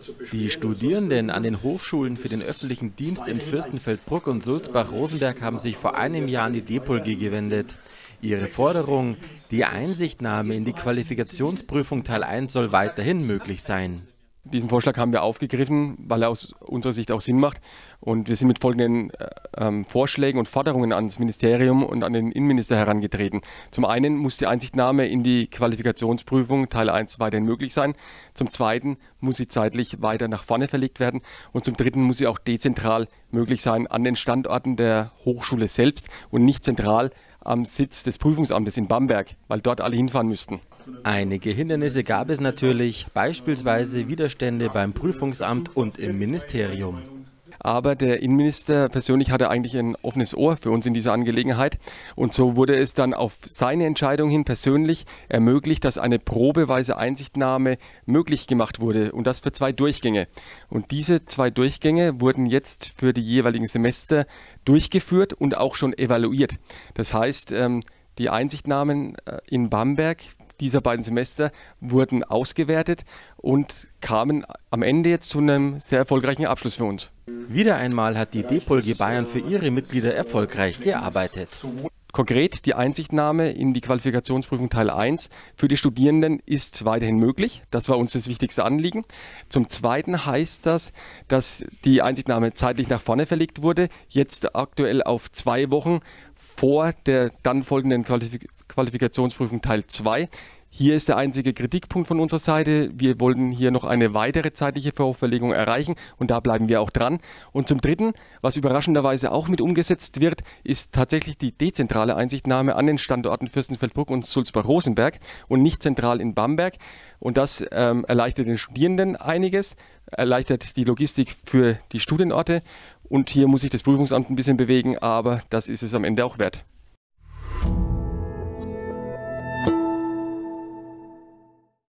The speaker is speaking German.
Die Studierenden an den Hochschulen für den öffentlichen Dienst in Fürstenfeldbruck und Sulzbach-Rosenberg haben sich vor einem Jahr an die DEPOLG gewendet. Ihre Forderung, die Einsichtnahme in die Qualifikationsprüfung Teil 1 soll weiterhin möglich sein. Diesen Vorschlag haben wir aufgegriffen, weil er aus unserer Sicht auch Sinn macht. Und wir sind mit folgenden Vorschlägen und Forderungen ans Ministerium und an den Innenminister herangetreten. Zum einen muss die Einsichtnahme in die Qualifikationsprüfung Teil 1 weiterhin möglich sein. Zum zweiten muss sie zeitlich weiter nach vorne verlegt werden. Und zum dritten muss sie auch dezentral möglich sein an den Standorten der Hochschule selbst und nicht zentral am Sitz des Prüfungsamtes in Bamberg, weil dort alle hinfahren müssten. Einige Hindernisse gab es natürlich, beispielsweise Widerstände beim Prüfungsamt und im Ministerium. Aber der Innenminister persönlich hatte eigentlich ein offenes Ohr für uns in dieser Angelegenheit. Und so wurde es dann auf seine Entscheidung hin persönlich ermöglicht, dass eine probeweise Einsichtnahme möglich gemacht wurde. Und das für 2 Durchgänge. Und diese 2 Durchgänge wurden jetzt für die jeweiligen Semester durchgeführt und auch schon evaluiert. Das heißt, die Einsichtnahmen in Bamberg dieser beiden Semester wurden ausgewertet und kamen am Ende jetzt zu einem sehr erfolgreichen Abschluss für uns. Wieder einmal hat die DEPOLG Bayern für ihre Mitglieder erfolgreich gearbeitet. Konkret, die Einsichtnahme in die Qualifikationsprüfung Teil 1 für die Studierenden ist weiterhin möglich. Das war uns das wichtigste Anliegen. Zum Zweiten heißt das, dass die Einsichtnahme zeitlich nach vorne verlegt wurde, jetzt aktuell auf 2 Wochen vor der dann folgenden Qualifikationsprüfung Teil 2. Hier ist der einzige Kritikpunkt von unserer Seite. Wir wollten hier noch eine weitere zeitliche Vorverlegung erreichen und da bleiben wir auch dran. Und zum Dritten, was überraschenderweise auch mit umgesetzt wird, ist tatsächlich die dezentrale Einsichtnahme an den Standorten Fürstenfeldbruck und Sulzbach-Rosenberg und nicht zentral in Bamberg. Und das erleichtert den Studierenden einiges, erleichtert die Logistik für die Studienorte und hier muss sich das Prüfungsamt ein bisschen bewegen, aber das ist es am Ende auch wert.